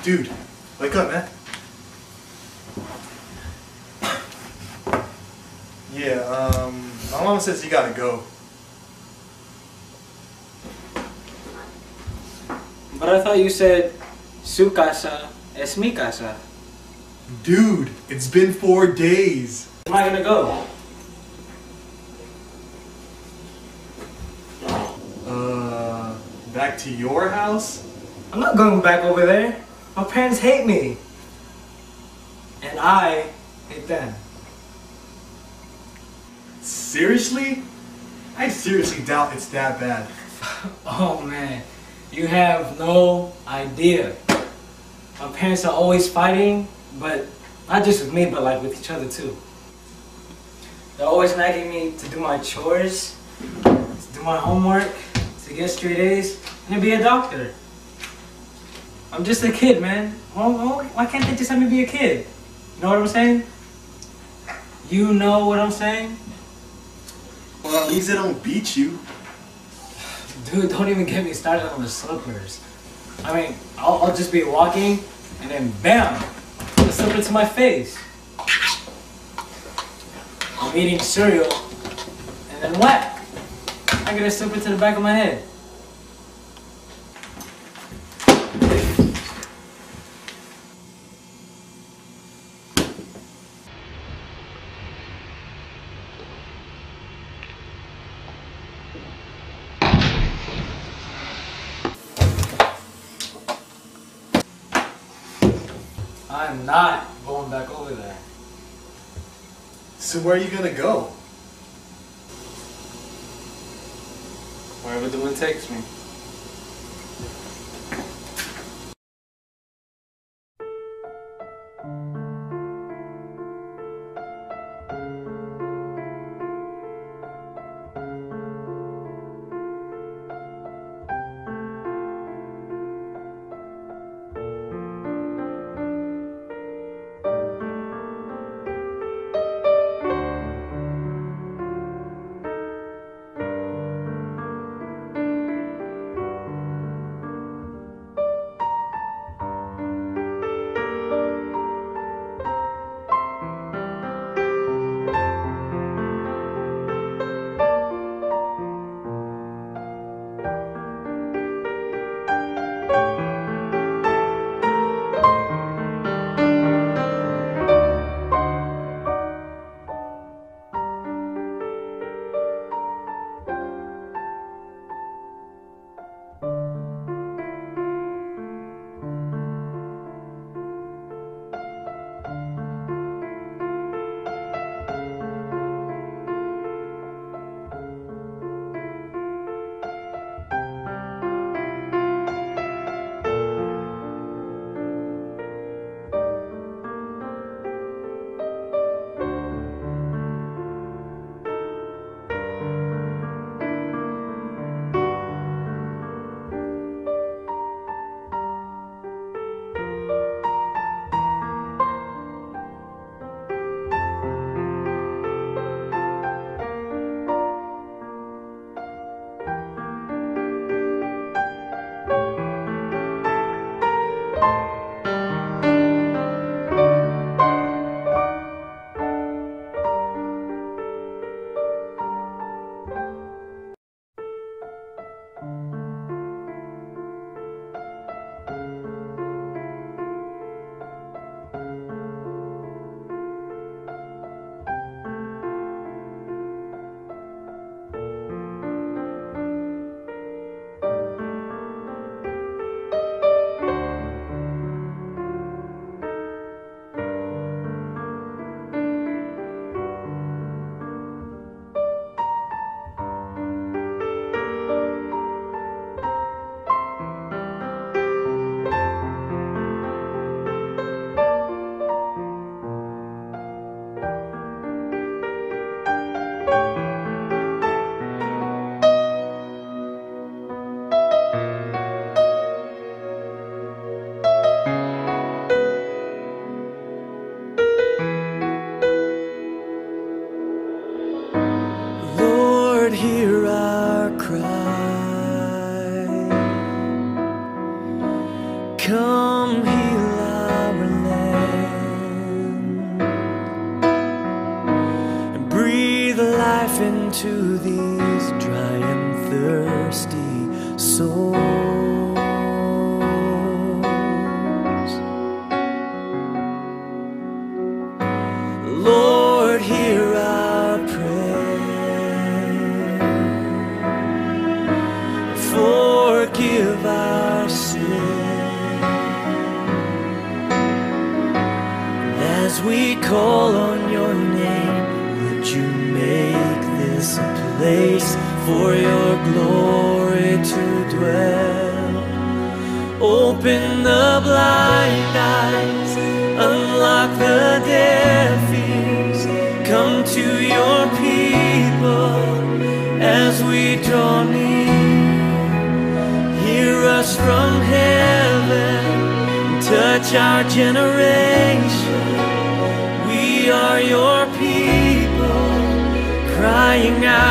Dude, wake up, man. Yeah, my mom says you gotta go. But I thought you said, su casa es mi casa. Dude, it's been 4 days. Where am I gonna go? Back to your house? I'm not going back over there. My parents hate me. And I hate them. Seriously? I seriously doubt it's that bad. Oh man, you have no idea. My parents are always fighting, but not just with me, but like with each other too. They're always nagging me to do my chores, to do my homework, to get straight A's, and to be a doctor. I'm just a kid, man. Why can't they just let me be a kid? You know what I'm saying? You know what I'm saying? Well, at least they don't beat you. Dude, don't even get me started on the slippers. I mean, I'll just be walking, and then bam, a slipper to my face. I'm eating cereal, and then whack, I get a slipper to the back of my head. I'm not going back over there. So where are you gonna go? Wherever the wind takes me. Hear our cry. Come heal life into these dry and thirsty souls. Lord, hear our prayer. Forgive our sin. As we call on your name, would you make this a place for your glory to dwell? Open the blind eyes, unlock the deaf ears. Come to your people as we draw near. Hear us from heaven, touch our generation. We are your people, crying out.